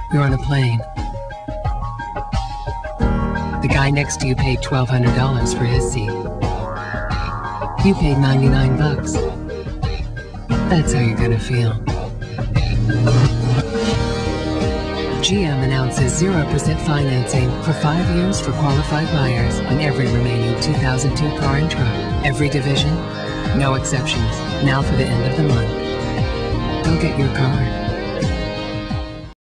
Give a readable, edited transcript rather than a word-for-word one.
You're on a plane. The guy next to you paid $1,200 for his seat. You paid 99 bucks. That's how you're gonna feel. GM announces 0% financing for 5 years for qualified buyers on every remaining 2002 car and truck. Every division, no exceptions. Now for the end of the month. Go get your car.